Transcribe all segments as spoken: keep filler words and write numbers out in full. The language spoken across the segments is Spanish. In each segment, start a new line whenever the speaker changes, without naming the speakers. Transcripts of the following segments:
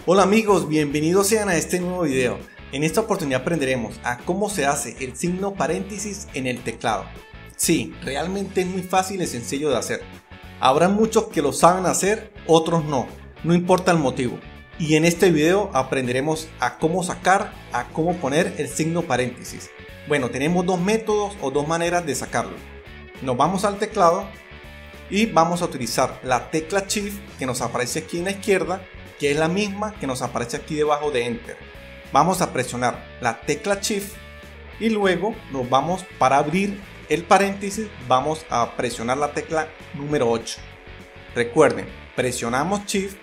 Hola amigos, bienvenidos sean a este nuevo video. En esta oportunidad aprenderemos a cómo se hace el signo paréntesis en el teclado. Sí, realmente es muy fácil y sencillo de hacer. Habrá muchos que lo saben hacer, otros no, no importa el motivo. Y en este video aprenderemos a cómo sacar, a cómo poner el signo paréntesis. Bueno, tenemos dos métodos o dos maneras de sacarlo. Nos vamos al teclado y vamos a utilizar la tecla Shift que nos aparece aquí en la izquierda, que es la misma que nos aparece aquí debajo de Enter. Vamos a presionar la tecla Shift y luego nos vamos, para abrir el paréntesis, vamos a presionar la tecla número ocho. Recuerden, presionamos Shift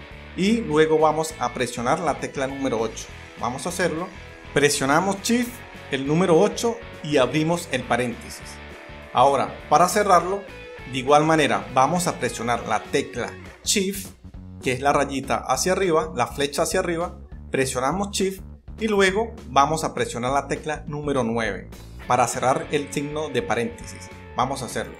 y luego vamos a presionar la tecla número ocho. Vamos a hacerlo. Presionamos Shift, el número ocho y abrimos el paréntesis. Ahora, para cerrarlo, de igual manera vamos a presionar la tecla Shift, que es la rayita hacia arriba, la flecha hacia arriba, presionamos Shift y luego vamos a presionar la tecla número nueve para cerrar el signo de paréntesis. Vamos a hacerlo.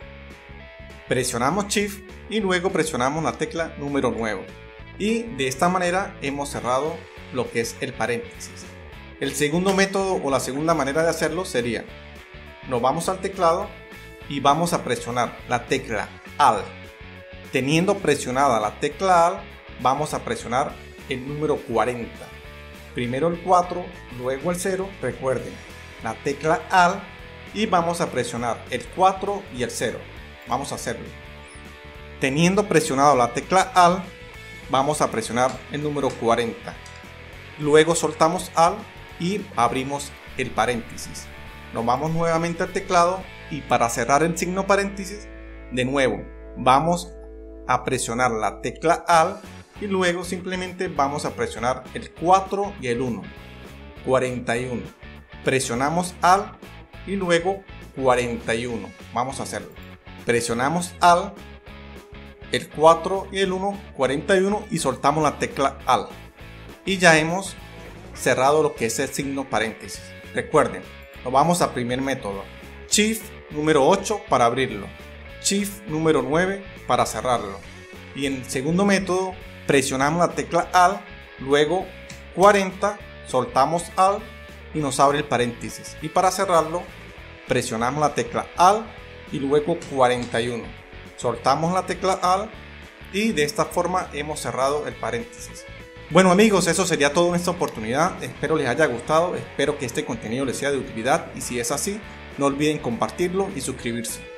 Presionamos Shift y luego presionamos la tecla número nueve y de esta manera hemos cerrado lo que es el paréntesis. El segundo método o la segunda manera de hacerlo sería: nos vamos al teclado y vamos a presionar la tecla Alt. Teniendo presionada la tecla Alt, vamos a presionar el número cuarenta. Primero el cuatro, luego el cero. Recuerden, la tecla Alt y vamos a presionar el cuatro y el cero. Vamos a hacerlo. Teniendo presionado la tecla Alt, vamos a presionar el número cuarenta. Luego soltamos Alt y abrimos el paréntesis. Nos vamos nuevamente al teclado y para cerrar el signo paréntesis, de nuevo vamos a presionar la tecla Alt y luego simplemente vamos a presionar el cuatro y el uno. cuarenta y uno. Presionamos Alt y luego cuarenta y uno. Vamos a hacerlo. Presionamos Alt, el cuatro y el uno, cuarenta y uno y soltamos la tecla Alt. Y ya hemos cerrado lo que es el signo paréntesis. Recuerden, nos vamos al primer método. Shift número ocho para abrirlo. Shift número nueve para cerrarlo. Y en el segundo método presionamos la tecla Alt, luego cuarenta, soltamos Alt y nos abre el paréntesis. Y para cerrarlo presionamos la tecla Alt y luego cuarenta y uno. Soltamos la tecla Alt y de esta forma hemos cerrado el paréntesis. Bueno amigos, eso sería todo en esta oportunidad. Espero les haya gustado, espero que este contenido les sea de utilidad y si es así, no olviden compartirlo y suscribirse.